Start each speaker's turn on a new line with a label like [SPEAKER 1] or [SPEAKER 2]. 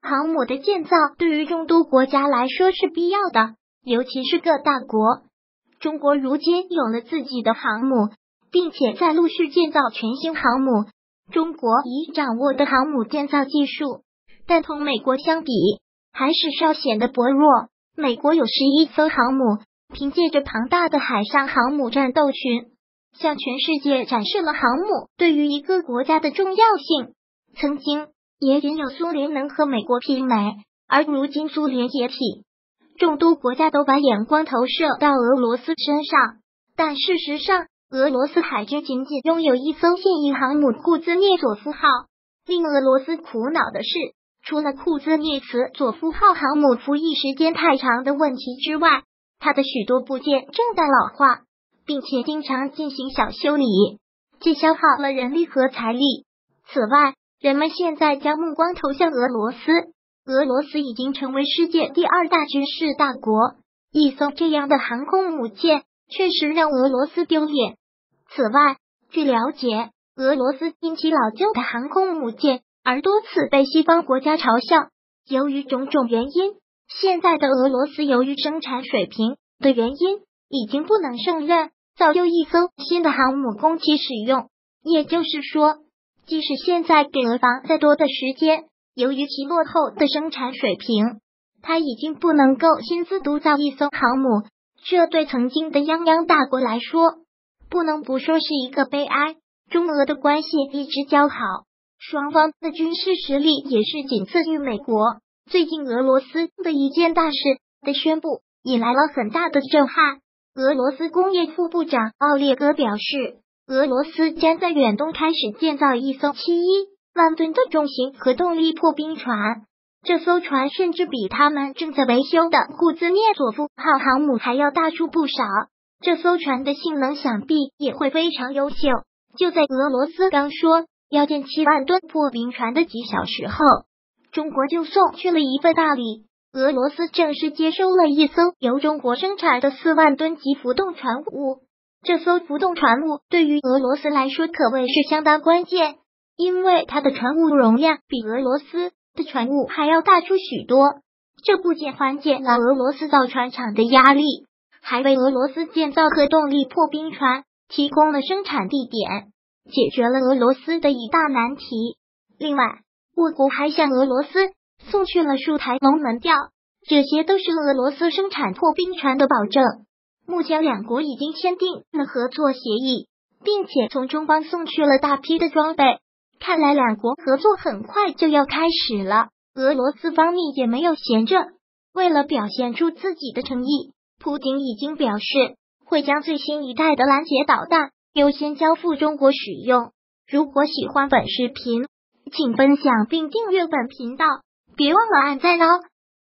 [SPEAKER 1] 航母的建造对于众多国家来说是必要的，尤其是各大国。中国如今有了自己的航母，并且在陆续建造全新航母。中国已掌握的航母建造技术，但同美国相比，还是稍显得薄弱。美国有11艘航母，凭借着庞大的海上航母战斗群，向全世界展示了航母对于一个国家的重要性。曾经也仅有苏联能和美国媲美，而如今苏联解体，众多国家都把眼光投射到俄罗斯身上。但事实上，俄罗斯海军仅仅拥有一艘现役航母库兹涅佐夫号。令俄罗斯苦恼的是，除了库兹涅佐夫号航母服役时间太长的问题之外，它的许多部件正在老化，并且经常进行小修理，既消耗了人力和财力。此外，人们现在将目光投向俄罗斯，俄罗斯已经成为世界第2大军事大国，一艘这样的航空母舰确实让俄罗斯丢脸。此外，据了解，俄罗斯因其老旧的航空母舰而多次被西方国家嘲笑。由于种种原因，现在的俄罗斯由于生产水平的原因，已经不能胜任造就一艘新的航母供其使用。也就是说，即使现在给俄方再多的时间，由于其落后的生产水平，它已经不能够亲自督造一艘航母。这对曾经的泱泱大国来说，不能不说是一个悲哀。中俄的关系一直较好，双方的军事实力也是仅次于美国。最近俄罗斯的一件大事的宣布引来了很大的震撼。俄罗斯工业副部长奥列戈表示，俄罗斯将在远东开始建造一艘71万吨的重型核动力破冰船。这艘船甚至比他们正在维修的库兹涅佐夫号航母还要大出不少。这艘船的性能想必也会非常优秀。就在俄罗斯刚说要建7万吨破冰船的几小时后，中国就送去了一份大礼。俄罗斯正式接收了一艘由中国生产的4万吨级浮动船坞。这艘浮动船坞对于俄罗斯来说可谓是相当关键，因为它的船坞容量比俄罗斯的船坞还要大出许多。这不仅缓解了俄罗斯造船厂的压力，还为俄罗斯建造核动力破冰船提供了生产地点，解决了俄罗斯的一大难题。另外，我国还向俄罗斯送去了数台龙门吊，这些都是俄罗斯生产破冰船的保证。目前两国已经签订了合作协议，并且从中方送去了大批的装备，看来两国合作很快就要开始了。俄罗斯方面也没有闲着，为了表现出自己的诚意，普京已经表示会将最新一代的拦截导弹优先交付中国使用。如果喜欢本视频，请分享并订阅本频道，别忘了按赞哦。